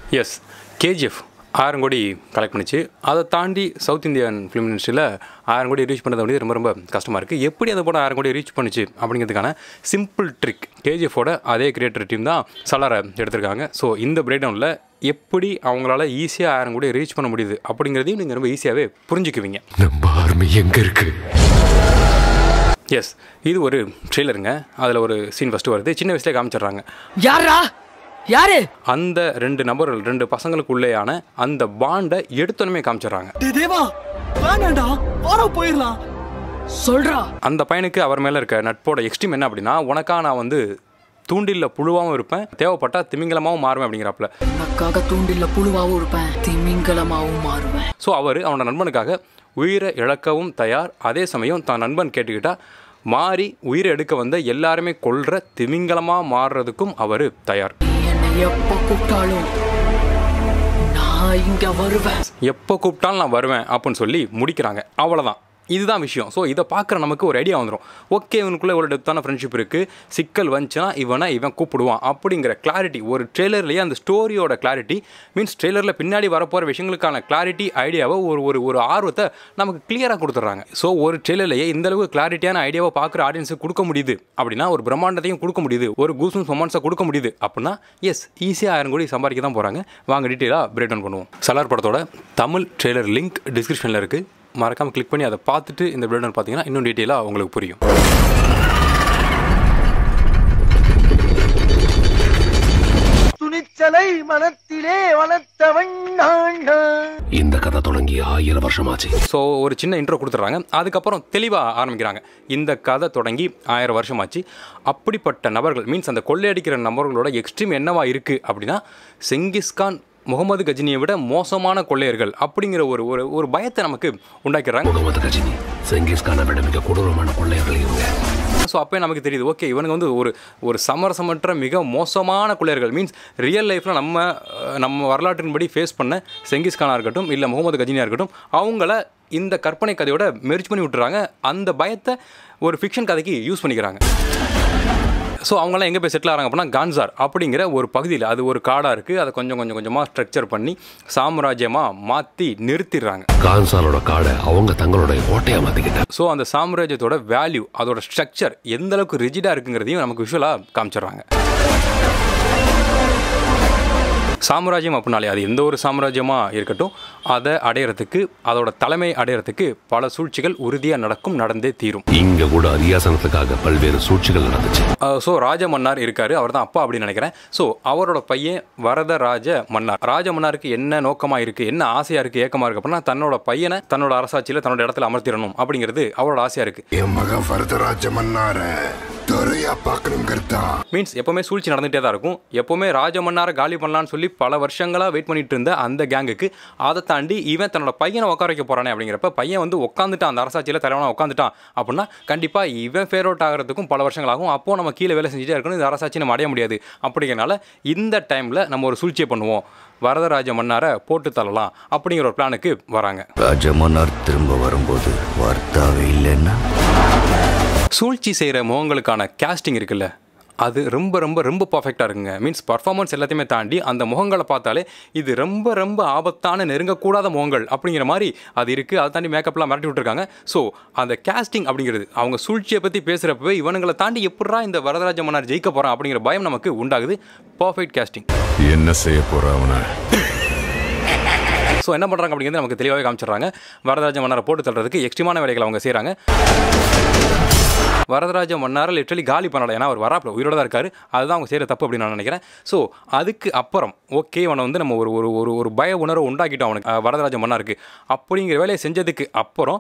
S, KGF 1000 கோடி collect பண்ணிச்சு. அதை தாண்டி சவுத் இந்தியன் ஃபிலிம் இண்டஸ்ட்ரியில் 1000 கோடி ரீச் பண்ணுறது வந்து ரொம்ப ரொம்ப கஷ்டமாக இருக்குது. எப்படி அந்த படம் 1000 கோடி ரீச் பண்ணிச்சு அப்படிங்கிறதுக்கான சிம்பிள் ட்ரிக் கேஜிஎஃபோட அதே கிரியேட்டர் டீம் தான் சலாரை எடுத்திருக்காங்க. ஸோ இந்த பிரேக் டவுனில் எப்படி அவங்களால ஈஸியாக 1000 கோடி ரீச் பண்ண முடியுது அப்படிங்கிறதையும் நீங்கள் ரொம்ப ஈஸியாகவே புரிஞ்சுக்குவீங்க. நம்ம ஆர்மி எங்கே இருக்குது? எஸ், இது ஒரு ட்ரெய்லருங்க. அதில் ஒரு சீன் ஃபஸ்ட்டு வருது. சின்ன வயசுலேயே காமிச்சிடுறாங்க. யாரு அந்த 2 நபர்கள் 2 பசங்களுக்குள்ளேயான அந்த பாண்டை எடுத்தோன்னே காமிச்சிடுறாங்க. சொல்றா அந்த பையனுக்கு அவர் மேலே இருக்க நட்போட எக்ஸ்ட்ரீம் என்ன அப்படின்னா, உனக்கா நான் வந்து தூண்டில்ல புழுவாகவும் இருப்பேன், தேவைப்பட்டா திமிங்கலமாகவும் மாறுவேன் அப்படிங்கிறாப்புல. உனக்காக தூண்டில்ல புழுவாகவும் இருப்பேன், திமிங்கலமாகவும் மாறுவேன். ஸோ அவர் அவனோட நண்பனுக்காக உயிரை இழக்கவும் தயார். அதே சமயம் தான் நண்பன் கேட்டுக்கிட்டா மாறி உயிரை எடுக்க வந்த எல்லாருமே கொல்ற திமிங்கலமாக மாறுறதுக்கும் அவர் தயார். எப்போ கூப்பிட்டாலும் நான் இங்க வருவேன், எப்போ கூப்பிட்டாலும் நான் வருவேன் அப்படின்னு சொல்லி முடிக்கிறாங்க. அவ்வளோதான், இதுதான் விஷயம். ஸோ இதை பார்க்குற நமக்கு ஒரு ஐடியா வந்துடும். ஓகே, இவனுக்குள்ளே ஒரு டெப்த்தான ஃப்ரெண்ட்ஷிப் இருக்குது, சிக்கல் வந்துச்சுன்னா இவன் கூப்பிடுவான் அப்படிங்கிற கிளாரிட்டி ஒரு ட்ரெய்லர்லேயே அந்த ஸ்டோரியோட கிளாரிட்டி மீன்ஸ் ட்ரெய்லரில் பின்னாடி வரப்போகிற விஷயங்களுக்கான கிளாரிட்டி ஐடியாவை ஒரு ஆர்வத்தை நமக்கு கிளியராக கொடுத்துட்றாங்க. ஸோ ஒரு ட்ரெய்லர்லேயே இந்தளவுக்கு கிளாரிட்டியான ஐடியாவை பார்க்குற ஆடியன்ஸுக்கு கொடுக்க முடியுது அப்படின்னா, ஒரு பிரம்மாண்டத்தையும் கொடுக்க முடியுது, ஒரு கூஸ்பம்ஸ் மொமெண்ட்ஸை கொடுக்க முடியுது அப்படின்னா, எஸ், ஈஸியாக 1000 கோடி சம்பாதிக்க தான் போகிறாங்க. வாங்க டீட்டெயிலாக பிரேக் டவுன் பண்ணுவோம். சலார் படத்தோட தமிழ் ட்ரெய்லர் லிங்க் டிஸ்கிரிப்ஷனில் இருக்குது. மறக்காமல் கிளிக் பண்ணி அதை பார்த்துட்டு இந்த பிரேக் பார்த்தீங்கன்னா இன்னும் டீட்டெயிலாக உங்களுக்கு புரியும். துணிச்சலை மனத்திலே வளர்த்தவன் இந்த கதை தொடங்கி 1000 வருஷமாச்சு. ஸோ ஒரு சின்ன இன்ட்ரோ கொடுத்துட்றாங்க. அதுக்கப்புறம் தெளிவாக ஆரம்பிக்கிறாங்க. இந்த கதை தொடங்கி 1000 வருஷமாச்சு. அப்படிப்பட்ட நபர்கள் மீன்ஸ் அந்த கொள்ளையடிக்கிற நபர்களோட எக்ஸ்ட்ரீம் என்னவா இருக்குது அப்படின்னா, செங்கிஸ்கான் முகமது கஜினியை விட மோசமான கொள்ளையர்கள் அப்படிங்கிற ஒரு பயத்தை நமக்கு உண்டாக்கிறாங்க. முகமது கஜினி செங்கிஸ்கானை விட மிக கொடூரமான கொள்ளையர்கள் இவங்க. ஸோ அப்போ நமக்கு தெரியுது, ஓகே, இவனுங்க வந்து ஒரு சமரசமற்ற மிக மோசமான கொள்ளையர்கள். மீன்ஸ் ரியல் லைஃப்பில் நம்ம வரலாற்றின்படி ஃபேஸ் பண்ண செங்கிஸ்கானாக இருக்கட்டும் இல்லை முகமது கஜினியாக இருக்கட்டும், அவங்கள இந்த கற்பனை கதையோட மெர்ஜ் பண்ணி விட்டுறாங்க. அந்த பயத்தை ஒரு ஃபிக்ஷன் கதைக்கு யூஸ் பண்ணிக்கிறாங்க. ஸோ அவங்களாம் எங்கே போய் செட்டில் ஆகிறாங்க அப்படின்னா, கான்சார் அப்படிங்கிற ஒரு பகுதியில், அது ஒரு காடாக இருக்குது, அதை கொஞ்சமாக ஸ்ட்ரக்சர் பண்ணி சாம்ராஜ்யமாக மாற்றி நிறுத்திடுறாங்க. கான்சாரோட காடை அவங்க தங்களோட கோட்டையாக மாற்றிக்கிட்டாங்க. ஸோ அந்த சாம்ராஜ்யத்தோட வேல்யூ, அதோட ஸ்ட்ரக்சர் எந்த அளவுக்கு ரிஜிடாக இருக்குங்கிறதையும் நமக்கு விஷுவலாக காமிச்சிடுறாங்க. சாம்ராஜ்யம் அப்படின்னாலே அது எந்த ஒரு சாம்ராஜ்யமாக இருக்கட்டும், அதை அடையிறதுக்கு, அதோட தலைமை அடையிறதுக்கு பல சூழ்ச்சிகள் உறுதியாக நடந்தே தீரும். இங்கே கூட அரியாசனத்துக்காக பல்வேறு சூழ்ச்சிகள் நடந்துச்சு. ஸோ ராஜ மன்னார் இருக்காரு, அவர் தான் அப்பா அப்படின்னு நினைக்கிறேன். ஸோ அவரோட பையன் வரதராஜ மன்னார். ராஜ மன்னாருக்கு என்ன நோக்கமாக இருக்குது, என்ன ஆசையாக இருக்குது, ஏக்கமாக இருக்குது அப்படின்னா, தன்னோட பையனை தன்னோட அரசாட்சியில் தன்னோட இடத்துல அமர்த்திடணும் அப்படிங்கிறது அவரோட ஆசையாக இருக்குது. என் மகன் வரதராஜ மன்னார மீன்ஸ் எப்பவுமே சூழ்ச்சி நடந்துகிட்டே தான் இருக்கும். எப்பவுமே ராஜ மன்னாரை காலி பண்ணலான்னு சொல்லி பல வருஷங்களாக வெயிட் பண்ணிட்டு இருந்த அந்த கேங்குக்கு அதை தாண்டி இவன் தன்னோட பையனை உட்கார வைக்க போறானே அப்படிங்கிறப்ப, பையன் வந்து உட்காந்துட்டான், அந்த அரசாட்சியில் தலைவனாக உட்காந்துட்டான் அப்படின்னா கண்டிப்பாக இவன் ஃபேர் அவுட் ஆகிறதுக்கும் பல வருஷங்களாகும். அப்போது நம்ம கீழே வேலை செஞ்சுட்டே இருக்கணும், இந்த அரசாட்சி நம்ம அடைய முடியாது. அப்படிங்கிறனால இந்த டைமில் நம்ம ஒரு சூழ்ச்சியை பண்ணுவோம், வரதராஜ மன்னாரை போட்டு தள்ளலாம் அப்படிங்கிற ஒரு பிளானுக்கு வராங்க. ராஜ மன்னார் திரும்ப வரும்போது வார்த்தாவே இல்லைன்னா சூழ்ச்சி செய்கிற முகங்களுக்கான கேஸ்டிங் இருக்குல்ல, அது ரொம்ப ரொம்ப ரொம்ப பர்ஃபெக்டாக இருக்குங்க. மீன்ஸ் பர்ஃபார்மன்ஸ் எல்லாத்தையுமே தாண்டி அந்த முகங்களை பார்த்தாலே இது ரொம்ப ரொம்ப ஆபத்தான நெருங்கக்கூடாத முகங்கள் அப்படிங்கிற மாதிரி அது இருக்குது. அதை தாண்டி மேக்கப்லாம் மிரட்டி விட்டுருக்காங்க. ஸோ அந்த கேஸ்டிங் அப்படிங்கிறது, அவங்க சூழ்ச்சியை பற்றி பேசுகிறப்பவே இவனுங்களை தாண்டி எப்படா இந்த வரதராஜ மன்னார் ஜெயிக்க போகிறான் அப்படிங்கிற பயம் நமக்கு உண்டாகுது. Perfect casting. என்ன செய்ய போறவன? ஸோ என்ன பண்ணுறாங்க அப்படிங்கிறது நமக்கு தெளிவாகவே காமிச்சிடுறாங்க. வரதராஜ மன்னாரை போட்டு தள்ளுறதுக்கு எக்ஸ்ட்ரீமான வேலைகளை அவங்க செய்கிறாங்க. வரதராஜ மன்னாரை லிட்டரலி காலி பண்ணலை, ஏன்னா அவர் வராப்பில் உயிரோட தான் இருக்காரு. அதுதான் அவங்க செய்கிற தப்பு அப்படின்னு நான் நினைக்கிறேன். ஸோ அதுக்கு அப்புறம் ஓகே, அவனை வந்து நம்ம ஒரு பய உணர்வை உண்டாக்கிட்டோம் அவனுக்கு, வரதராஜ மன்னாருக்கு. அப்படிங்கிற வேலையை செஞ்சதுக்கு அப்புறம்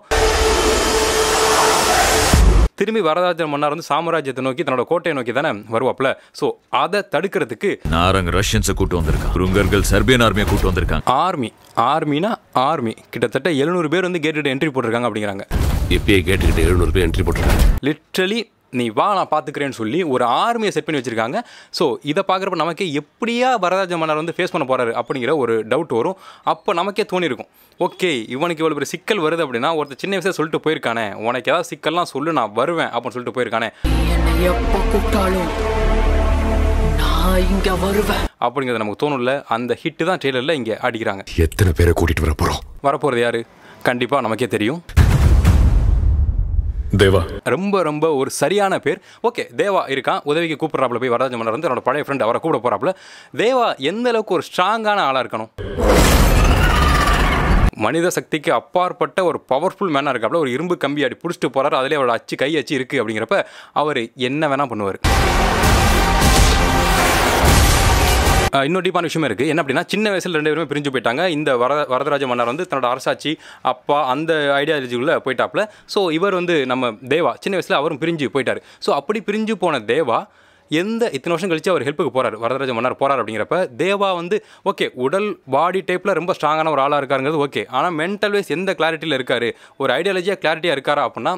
திரும்பி வரதராஜ மன்னார் வந்து சாம்ராஜ்யத்தை நோக்கி, தன்னோட கோட்டையை நோக்கி தானே வருவாப்ல. ஸோ அதை தடுக்கிறதுக்கு நாரங்க ரஷ்யன்ஸை கூட்டு வந்திருக்காங்க, குருங்கர்கள் சர்பியன் ஆர்மியை கூட்டு வந்திருக்காங்க. ஆர்மினா கிட்டத்தட்ட 700 பேர் வந்து கேட்டுட்டு என்ட்ரி போட்டிருக்காங்க அப்படிங்கிறாங்க. இப்பயே கேட்டுக்கிட்டு 700 பேர் என்ட்ரி போட்டிருக்காங்க. லிட்ரலி நீ வா நான் பார்த்துக்கிறேன்னு சொல்லி ஒரு ஆர்மியை செட் பண்ணி வச்சுருக்காங்க. ஸோ இதை பார்க்குறப்ப நமக்கே எப்படியா வரதராஜ மன்னர் வந்து ஃபேஸ் பண்ண போகிறாரு அப்படிங்கிற ஒரு டவுட் வரும். அப்போ நமக்கே தோணியிருக்கும், ஓகே இவனுக்கு இவ்வளோ பெரிய சிக்கல் வருது அப்படின்னா ஒருத்தர் சின்ன வயசில் சொல்லிட்டு போயிருக்கானே, உனக்கு ஏதாவது சிக்கல்லாம் சொல்லு நான் வருவேன் அப்படின்னு சொல்லிட்டு போயிருக்கானே. எப்போ கூப்பிட்டாலும் நான் நான் இங்க வருவேன் அப்படிங்கிறது நமக்கு தோணும்ல. அந்த ஹிட்டு தான் ட்ரெய்லரில் இங்கே அடிக்கிறாங்க. எத்தனை பேரை கூட்டிட்டு வர போறோம்? வரப்போகிறது யாரு? கண்டிப்பாக நமக்கே தெரியும். தேவா. ரொம்ப ரொம்ப ஒரு சரியான பேர். ஓகே, தேவா இருக்கான், உதவிக்கு கூப்பிட்றாப்புல போய் வரதராஜ மன்னர் வந்து என்னோட பழைய ஃப்ரெண்ட் அவரை கூப்பிட போகிறாப்புல. தேவா எந்த அளவுக்கு ஒரு ஸ்ட்ராங்கான ஆளாக இருக்கணும், மனித சக்திக்கு அப்பாற்பட்ட ஒரு பவர்ஃபுல் மேனாக இருக்காப்புல. ஒரு இரும்பு கம்பி அடி பிடிச்சிட்டு போகிறாரு, அதிலே அவரோட கை அச்சு இருக்குது அப்படிங்கிறப்ப அவர் என்ன வேணால் பண்ணுவார். இன்னொரு டீப்பான விஷயமே இருக்குது. என்ன அப்படின்னா, சின்ன வயசில் 2 பேருமே பிரிஞ்சு போயிட்டாங்க. இந்த வரதராஜ மன்னர் வந்து தன்னோட அரசாட்சி அப்பா அந்த ஐடியாலஜிக்குள்ளே போயிட்டாப்புல. ஸோ இவர் வந்து நம்ம தேவா சின்ன வயசில் அவரும் பிரிஞ்சு போயிட்டார். ஸோ அப்படி பிரிஞ்சு போன தேவா இத்தனை வருஷம் கழிச்சு அவர் ஹெல்ப்புக்கு போகிறார், வரதராஜ மன்னர் போகிறார். அப்படிங்கிறப்ப தேவா வந்து ஓகே உடல் பாடி டைப்பில் ரொம்ப ஸ்ட்ராங்கான ஒரு ஆளாக இருக்காருங்கிறது ஓகே. ஆனால் மென்டல் வைஸ் எந்த கிளாரிட்டியில் இருக்கார், ஒரு ஐடியாலஜியாக கிளாரிட்டியாக இருக்காரா அப்படின்னா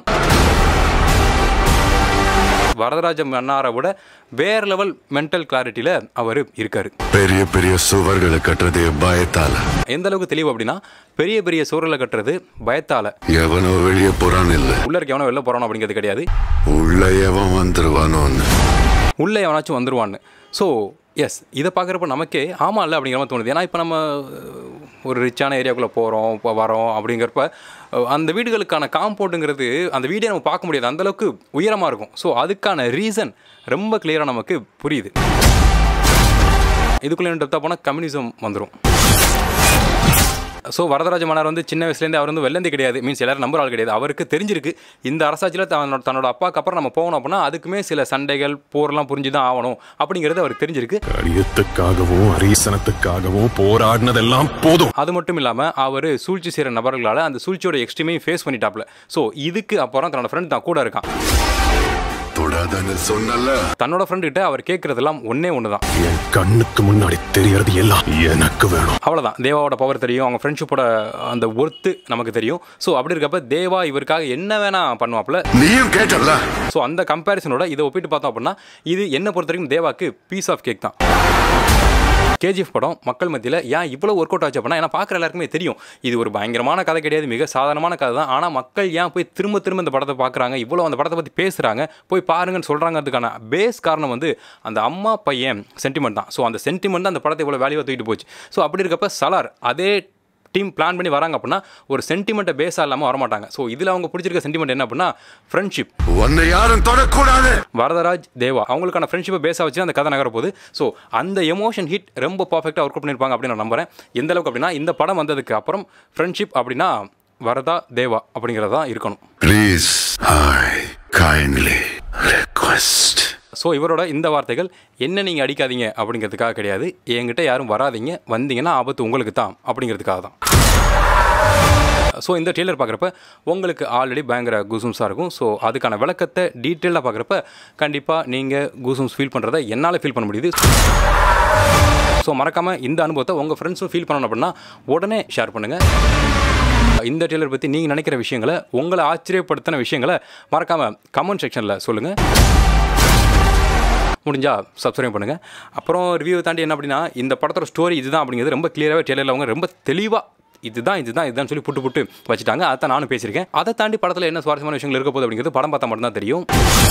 வரதராஜ மன்னாரை விட வேற லெவல் மென்டல் கிளாரிட்டியில் அவர் இருக்கார். பெரிய பெரிய சுவர்களை கட்டுறது பயத்தால. எந்த அளவுக்கு தெளிவு அப்படின்னா, பெரிய பெரிய சுவர்களை கட்டுறது பயத்தால. எவனோ வெளியே போறான் இல்ல, உள்ள இருக்க எவனோ வெளில போறானோ அப்படிங்கிறது கிடையாது. உள்ள எவன் வந்துருவானோன்னு, உள்ள எவனாச்சும் வந்துருவான்னு. ஸோ எஸ், இதை பார்க்குறப்ப நமக்கே ஆமாம் இல்லை அப்படிங்கிற மாதிரி தோணுது. ஏன்னா இப்போ நம்ம ஒரு ரிச்சான ஏரியாவுக்குள்ளே போகிறோம், இப்போ வரோம் அப்படிங்கிறப்ப அந்த வீடுகளுக்கான காம்பவுண்டுங்கிறது அந்த வீடே நம்ம பார்க்க முடியாது, அந்தளவுக்கு உயரமாக இருக்கும். ஸோ அதுக்கான ரீசன் ரொம்ப கிளியராக நமக்கு புரியுது. இதுக்குள்ளே டெப்த்தாக போனால் கம்யூனிசம் வந்துடும். ஸோ வரதராஜ மன்னர் வந்து சின்ன வயசுலேருந்து அவர் வந்து வெள்ளந்தி கிடையாது, மீன்ஸ் எல்லாரும் நம்புற ஆள் கிடையாது. அவருக்கு தெரிஞ்சிருக்கு இந்த அரசாட்சியில் தன்னோட அப்பாவுக்கு அப்புறம் நம்ம போகணும் அப்படின்னா அதுக்குமே சில சண்டைகள் போர்லாம் புரிஞ்சு தான் ஆகணும் அப்படிங்கிறது அவருக்கு தெரிஞ்சிருக்கு. கடிதத்துக்காகவும் அரீசனத்துக்காகவும் போராடினதெல்லாம் போதும். அது மட்டும் இல்லாமல் அவர் சூழ்ச்சி செய்கிற நபர்களால் அந்த சூழ்ச்சியோட எக்ஸ்ட்ரீமையும் ஃபேஸ் பண்ணிட்டாப்ல. ஸோ இதுக்கு அப்புறம் தன்னோட ஃப்ரெண்ட் தான் கூட இருக்கான். தன்னோட ஃப்ரெண்ட் கிட்ட அவர் கேட்கறதெல்லாம் ஒன்னே ஒண்ணுதான், என் கண்ணுக்கு முன்னாடி தெரியறது எல்லாம் எனக்கு வேணும். அவ்வளவுதான். தேவாவோட பவர் தெரியும், அவங்க ஃப்ரெண்ட்ஷிப்போட அந்த ஒர்த்து நமக்கு தெரியும். ஸோ அப்படி இருக்கப்ப தேவா இவருக்காக என்ன வேணா பண்ணுவாப்ல. நீயும் கேட்டல. ஸோ அந்த கம்பேரிசனோட இதை ஒப்பிட்டு பார்த்தோம் அப்படின்னா இது என்ன பொறுத்த வரைக்கும் தேவாக்கு பீஸ் ஆஃப் கேக் தான். கேஜிஎஃப் படம் மக்கள் மத்தியில் ஏன் இவ்வளோ ஒர்க் அவுட் ஆச்சு அப்படின்னா, ஏன்னா பார்க்குற எல்லாருக்குமே தெரியும் இது ஒரு பயங்கரமான கதை கிடையாது, மிக சாதாரணமான கதை தான். ஆனால் மக்கள் ஏன் போய் திரும்ப திரும்ப இந்த படத்தை பார்க்குறாங்க, இவ்வளோ அந்த படத்தை பற்றி பேசுகிறாங்க, போய் பாருங்கன்னு சொல்கிறாங்கிறதுக்கான பேஸ் காரணம் வந்து அந்த அம்மா பையன் சென்டிமெண்ட் தான். ஸோ அந்த சென்டிமெண்ட் தான் அந்த படத்தை இவ்வளோ வேல்யூவாக தூக்கிட்டு போச்சு. ஸோ அப்படி இருக்கப்ப சலார் அதே டீம் பிளான் பண்ணி வராங்க அப்படின்னா ஒரு சென்டிமெண்ட்டை பேஸாக இல்லாமல் வரமாட்டாங்க. ஸோ இதில் அவங்க பிடிச்சிருக்க சென்டிமெண்ட் என்ன அப்படின்னா ஃப்ரெண்ட்ஷிப். உன்னை யாரும் தொடக்கூடாது. வரதராஜ் தேவா அவங்களுக்கான ஃப்ரெண்ட்ஷிப்பை பேஸாக வச்சு அந்த கதை நகர போகுது. ஸோ அந்த எமோஷன் ஹிட் ரொம்ப பர்ஃபெக்டாக ஒர்க் அவுட் பண்ணியிருப்பாங்க அப்படின்னு நான் நம்புறேன். எந்த அளவுக்கு அப்படின்னா இந்த படம் வந்ததுக்கு அப்புறம் ஃப்ரெண்ட்ஷிப் அப்படின்னா வரதா தேவா அப்படிங்கிறது தான் இருக்கணும். Please I kindly request. So இவரோட இந்த வார்த்தைகள் என்ன நீங்கள் அடிக்காதீங்க அப்படிங்கிறதுக்காக கிடையாது, என்கிட்ட யாரும் வராதிங்க, வந்தீங்கன்னா ஆபத்து உங்களுக்கு தான் அப்படிங்கிறதுக்காக தான். ஸோ இந்த ட்ரெய்லர் பார்க்குறப்ப உங்களுக்கு ஆல்ரெடி பயங்கர கூசூம்ஸாக இருக்கும். ஸோ அதுக்கான விளக்கத்தை டீட்டெயிலாக பார்க்குறப்ப கண்டிப்பாக நீங்கள் கூசூம்ஸ் ஃபீல் பண்ணுறதை என்னால் ஃபீல் பண்ண முடியுது. ஸோ மறக்காமல் இந்த அனுபவத்தை உங்கள் ஃப்ரெண்ட்ஸும் ஃபீல் பண்ணணும் அப்படின்னா உடனே ஷேர் பண்ணுங்கள். இந்த ட்ரெய்லர் பற்றி நீங்கள் நினைக்கிற விஷயங்களை, உங்களை ஆச்சரியப்படுத்தின விஷயங்களை மறக்காமல் கமெண்ட் செக்ஷனில் சொல்லுங்கள். முடிஞ்சால் சப்ஸ்கிரைப் பண்ணுங்கள். அப்புறம் ரிவ்யூவை தாண்டி என்ன அப்படின்னா, இந்த படத்தோட ஸ்டோரி இதுதான் அப்படிங்கிறது ரொம்ப கிளியராகவே ட்ரெய்லரில் அவங்க ரொம்ப தெளிவாக இதுதான் சொல்லி புட்டு வச்சுட்டாங்க. அதை தான் நானும் பேசியிருக்கேன். அதை தாண்டி படத்தில் என்ன சுவாரஸ்யமான விஷயங்கள் இருக்க போகுது அப்படிங்கிறது படம் பார்த்தா மட்டும்தான் தெரியும்.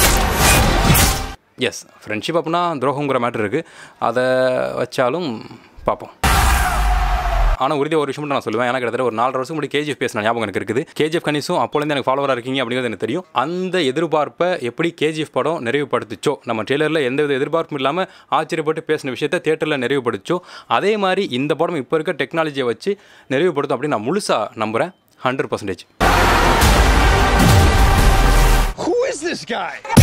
எஸ், ஃப்ரெண்ட்ஷிப் அப்படின்னா துரோகங்கிற மேட்டர் இருக்குது, அதை வச்சாலும் பார்ப்போம். ஆனால் உறுதியாக ஒரு விஷயம் மட்டும் நான் சொல்லுவேன், எனக்கு கிட்டத்தட்ட ஒரு 4 வருஷம் முன்னாடி கேஜிஎஃப் பேசின ஞாபகம் எனக்கு இருக்குது. கேஜிஎஃப் கணிசும் அப்போலேருந்து எனக்கு ஃபாலோவராக இருக்கீங்க அப்படிங்கிறது எனக்கு தெரியும். அந்த எதிர்பார்ப்பை எப்படி கேஜிஎஃப் படம் நிறைவுபடுத்துச்சோ, நம்ம ட்ரெய்லரில் எந்தவித எதிர்பார்ப்பும் இல்லாமல் ஆச்சரியப்பட்டு பேசின விஷயத்தை தேட்டரில் நிறைவுபடுத்துச்சோ, அதே மாதிரி இந்த படம் இப்போ இருக்க டெக்னாலஜியை வச்சு நிறைவுபடுத்தும் அப்படின்னு நான் முழுசாக நம்புகிறேன். 100%. Who is this guy?